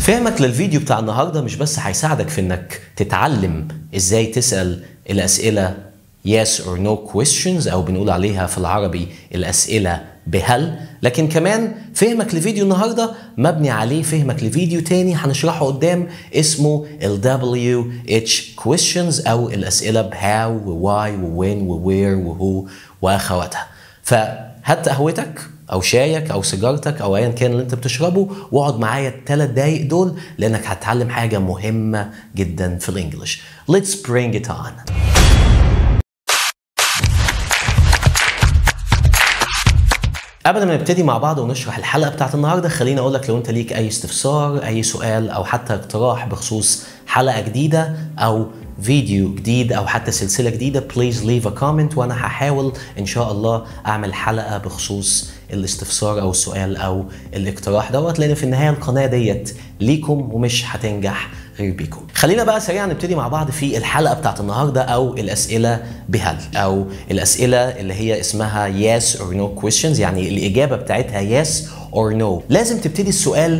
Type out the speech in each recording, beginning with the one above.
فهمك للفيديو بتاع النهارده مش بس هيساعدك في انك تتعلم ازاي تسأل الاسئلة yes or no questions او بنقول عليها في العربي الاسئلة بهل، لكن كمان فهمك لفيديو النهارده مبني عليه فهمك لفيديو تاني هنشرحه قدام اسمه ال WH questions او الاسئلة بهاو وواي ووين ووير وهو واخواتها. فهات قهوتك او شايك او سيجارتك او ايا كان اللي انت بتشربه واقعد معايا ال3 دقايق دول لانك هتتعلم حاجه مهمه جدا في الانجليش. Let's bring it on. قبل ما نبتدي مع بعض ونشرح الحلقه بتاعت النهارده خليني اقول لك لو انت ليك اي استفسار اي سؤال او حتى اقتراح بخصوص حلقه جديده او فيديو جديد او حتى سلسله جديده please leave a comment وانا هحاول ان شاء الله اعمل حلقه بخصوص الاستفسار او السؤال او الاقتراح دوت، لان في النهايه القناه ديت ليكم ومش هتنجح غير بيكم. خلينا بقى سريعا نبتدي مع بعض في الحلقه بتاعت النهارده او الاسئله بهل او الاسئله اللي هي اسمها yes or no questions، يعني الاجابه بتاعتها yes or no. لازم تبتدي السؤال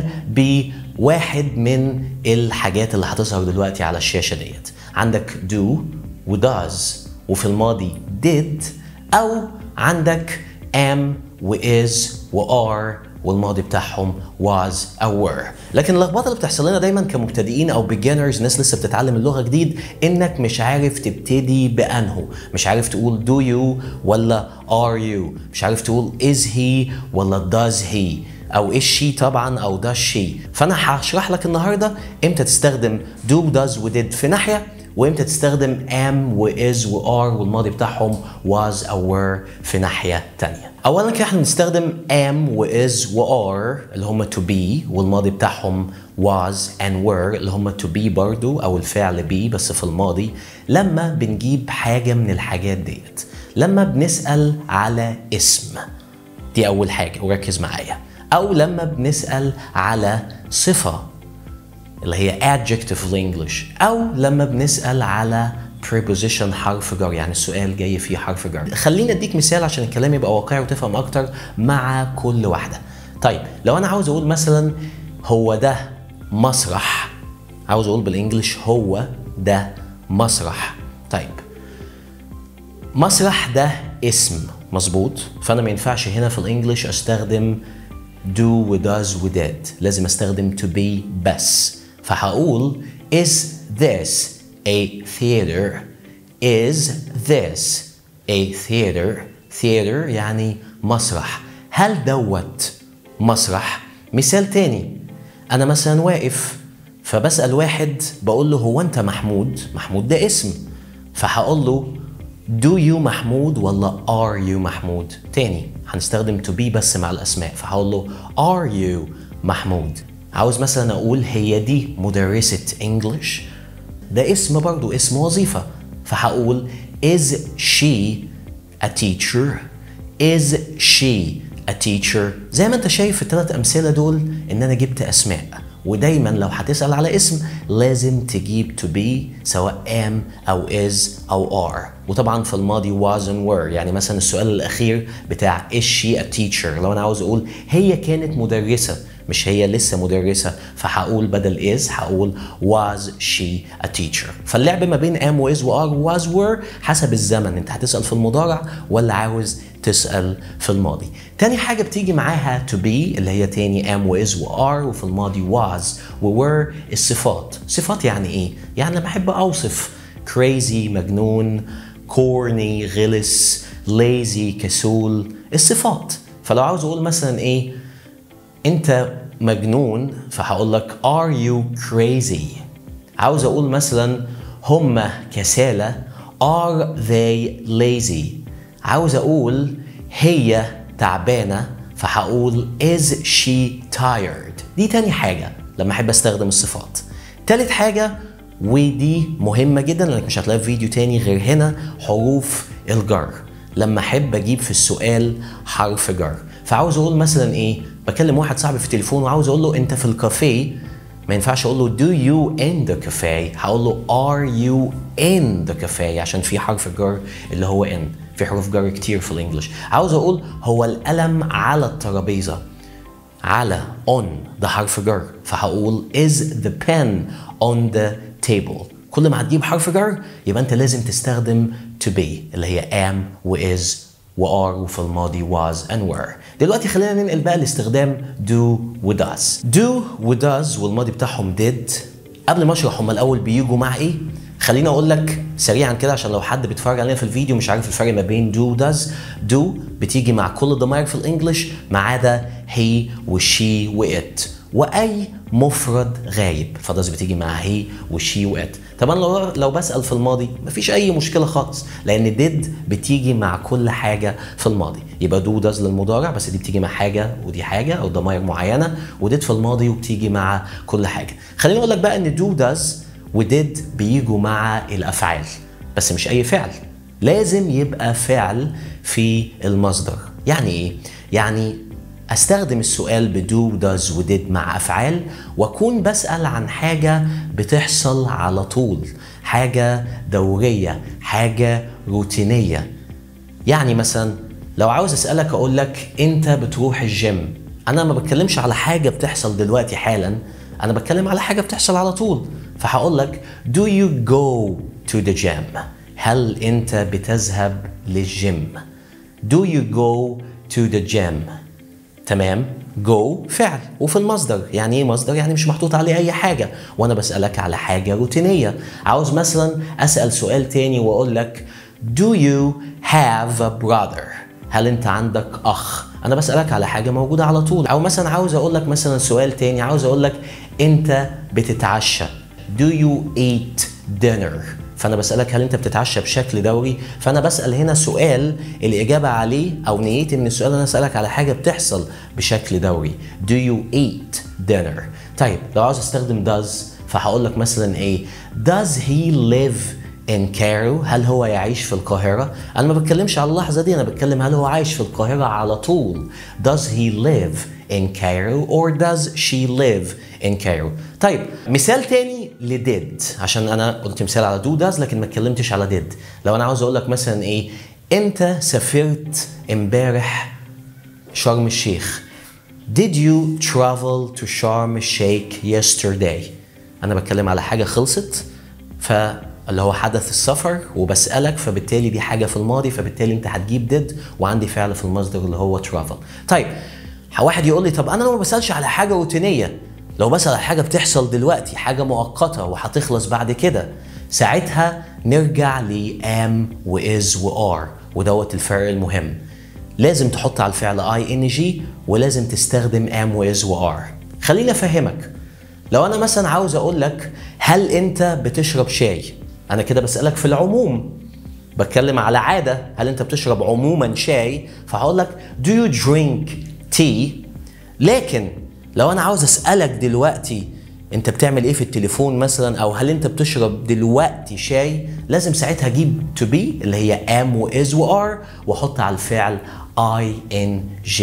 بواحد من الحاجات اللي هتظهر دلوقتي على الشاشه ديت. عندك do و does وفي الماضي did، او عندك am و is و are والماضي بتاعهم was أو were. لكن اللخبطه اللي بتحصل لنا دايما كمبتدئين او beginners، ناس لسه بتتعلم اللغه جديد، انك مش عارف تبتدي بانه، مش عارف تقول do you ولا are you، مش عارف تقول is he ولا does he او is she طبعا او does she. فانا هشرح لك النهارده امتى تستخدم do does و did في ناحيه، وامتى تستخدم am و is و are والماضي بتاعهم was أو were في ناحية تانية. أولا كده احنا بنستخدم am و is و are اللي هم to be والماضي بتاعهم was and were اللي هم to be برضو أو الفعل be بس في الماضي، لما بنجيب حاجة من الحاجات ديت، لما بنسأل على اسم، دي أول حاجة وركز معايا، أو لما بنسأل على صفة اللي هي adjective في الانجليش، او لما بنسأل على preposition حرف جر، يعني السؤال جاي فيه حرف جر. خليني اديك مثال عشان الكلام يبقى واقعي وتفهم اكتر مع كل واحدة. طيب لو انا عاوز اقول مثلا هو ده مسرح، عاوز اقول بالانجليش هو ده مسرح. طيب مسرح ده اسم مظبوط، فانا ما ينفعش هنا في الانجليش استخدم do و does و did، لازم استخدم to be بس. فهقول is this a theater؟ is this a theater؟ theater يعني مسرح. هل دوت مسرح؟ مثال تاني، أنا مثلا واقف فبسأل واحد بقول له هو أنت محمود؟ محمود ده اسم، فهقول له do you محمود ولا are you محمود؟ تاني هنستخدم to be بس مع الأسماء، فهقول له are you محمود. عاوز مثلا أقول هي دي مدرسة English، ده اسم برضو، اسم وظيفة، فهقول is she a teacher؟ is she a teacher؟ زي ما انت شايف في ال3 أمثلة دول إن أنا جبت أسماء، ودايما لو هتسأل على اسم لازم تجيب to be سواء am أو is أو are. وطبعا في الماضي was and were، يعني مثلا السؤال الأخير بتاع is she a teacher، لو أنا عاوز أقول هي كانت مدرسة مش هي لسه مدرسة، فهقول بدل is هقول was she a teacher. فاللعب ما بين am و is و are و was were حسب الزمن، انت هتسأل في المضارع ولا عاوز تسأل في الماضي. تاني حاجة بتيجي معاها to be اللي هي تاني am و is و are، وفي الماضي was و were الصفات. صفات يعني ايه؟ يعني لما بحب اوصف crazy مجنون، corny غلس، lazy كسول، الصفات. فلو عاوز اقول مثلا ايه انت مجنون فهقول لك are you crazy. عاوز اقول مثلا هم كسالى are they lazy. عاوز اقول هي تعبانة فهقول is she tired. دي تاني حاجة لما احب استخدم الصفات. تالت حاجة ودي مهمة جدا لانك مش هتلاقي في فيديو تاني غير هنا، حروف الجر. لما احب اجيب في السؤال حرف جر، فعاوز اقول مثلا ايه، بكلم واحد صاحبي في التليفون وعاوز اقول له انت في الكافيه، ما ينفعش اقول له do you in the cafe، هقول له are you in the cafe عشان في حرف الجر اللي هو in. في حروف جر كتير في الانجليش. عاوز اقول هو القلم على الترابيزه، على on ده حرف جر، فهقول is the pen on the table. كل ما هتجيب حرف جر يبقى انت لازم تستخدم to be اللي هي am و is و are وفي الماضي was and were. دلوقتي خلينا ننقل بقى لاستخدام do و does. do و does والماضي بتاعهم did. قبل ما اشرح هما الاول بيجوا مع ايه؟ خليني اقول لك سريعا كده عشان لو حد بيتفرج علينا في الفيديو مش عارف الفرق ما بين do و does. do بتيجي مع كل الضمائر في الانجليش ما عدا he و she و it واي مفرد غايب، فdoes بتيجي مع he و she و it. طبعا لو بسأل في الماضي مفيش اي مشكله خالص لان did بتيجي مع كل حاجه في الماضي، يبقى do does للمضارع بس دي بتيجي مع حاجه ودي حاجه او ضمائر معينه، ودid في الماضي وبتيجي مع كل حاجه. خليني اقول لك بقى ان do does ودid بيجوا مع الافعال بس مش اي فعل، لازم يبقى فعل في المصدر. يعني ايه؟ يعني استخدم السؤال بدو does ودid مع افعال واكون بسأل عن حاجة بتحصل على طول، حاجة دورية، حاجة روتينية. يعني مثلا لو عاوز اسألك اقول لك انت بتروح الجيم، انا ما بتكلمش على حاجة بتحصل دلوقتي حالا، انا بتكلم على حاجة بتحصل على طول، فهقول لك do you go to the gym؟ هل انت بتذهب للجيم؟ do you go to the gym؟ تمام؟ go فعل وفي المصدر. يعني ايه مصدر؟ يعني مش محطوط عليه اي حاجة وانا بسألك على حاجة روتينية. عاوز مثلا اسأل سؤال تاني واقول لك do you have a brother؟ هل انت عندك اخ؟ انا بسألك على حاجة موجودة على طول. او مثلا عاوز اقول لك مثلا سؤال تاني، عاوز اقول لك انت بتتعشى do you eat dinner؟ فأنا بسألك هل أنت بتتعشى بشكل دوري؟ فأنا بسأل هنا سؤال الإجابة عليه أو نيتي من السؤال أنا أسألك على حاجة بتحصل بشكل دوري. Do you eat dinner؟ طيب لو عاوز أستخدم does فهقول لك مثلا إيه؟ Does he live in Cairo؟ هل هو يعيش في القاهرة؟ أنا ما بتكلمش على اللحظة دي، أنا بتكلم هل هو عايش في القاهرة على طول. Does he live in Cairo or does she live in Cairo؟ طيب مثال تاني لديد، عشان انا قلت مثال على do does لكن ما اتكلمتش على did. لو انا عاوز اقول لك مثلا ايه، انت سافرت امبارح شرم الشيخ. Did you travel to Sharm el-Sheikh yesterday؟ انا بتكلم على حاجة خلصت فاللي هو حدث السفر وبسألك، فبالتالي دي حاجة في الماضي فبالتالي انت هتجيب did وعندي فعل في المصدر اللي هو travel. طيب واحد يقول لي طب انا لو ما بسألش على حاجة روتينية، لو بسأل على حاجة بتحصل دلوقتي، حاجة مؤقتة وهتخلص بعد كده، ساعتها نرجع ل am و is و are، ودوت الفرق المهم. لازم تحط على الفعل ing ولازم تستخدم am و is و are. خليني افهمك. لو انا مثلا عاوز اقول لك هل انت بتشرب شاي؟ انا كده بسألك في العموم، بتكلم على عادة، هل انت بتشرب عموما شاي؟ فهقول لك do you drink tea؟ لكن لو انا عاوز اسألك دلوقتي انت بتعمل ايه في التليفون مثلا، او هل انت بتشرب دلوقتي شاي، لازم ساعتها اجيب to be اللي هي am و is و are واحط على الفعل ing.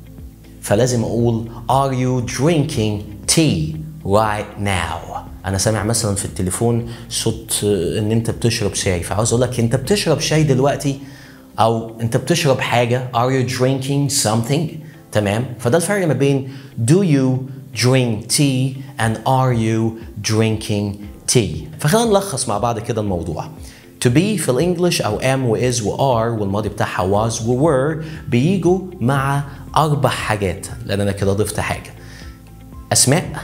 فلازم اقول are you drinking tea right now؟ انا سامع مثلا في التليفون صوت ان انت بتشرب شاي، فعاوز اقول لك انت بتشرب شاي دلوقتي او انت بتشرب حاجة are you drinking something؟ تمام؟ فده الفرق ما بين do you drink tea and are you drinking tea. فخلينا نلخص مع بعض كده الموضوع. to be في الانجليش او am و is و are والماضي بتاعها was و were بيجوا مع 4 حاجات، لان انا كده ضفت حاجة: اسماء،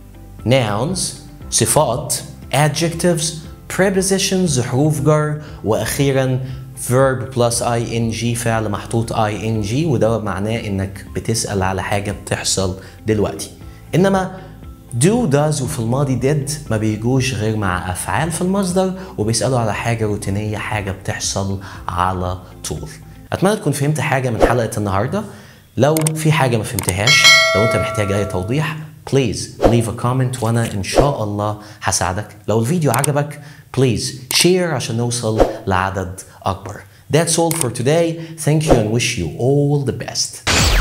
nouns صفات، adjectives prepositions حروف جر، واخيرا verb plus ing فعل محطوط ing، وده معناه انك بتسأل على حاجة بتحصل دلوقتي. انما do does وفي الماضي did ما بيجوش غير مع افعال في المصدر وبيسألوا على حاجة روتينية، حاجة بتحصل على طول. اتمنى تكون فهمت حاجة من حلقة النهاردة. لو في حاجة ما فهمتهاش، لو انت محتاج اي توضيح please leave a comment وانا ان شاء الله هساعدك. لو الفيديو عجبك please share عشان نوصل لعدد اكبر. That's all for today. Thank you and wish you all the best.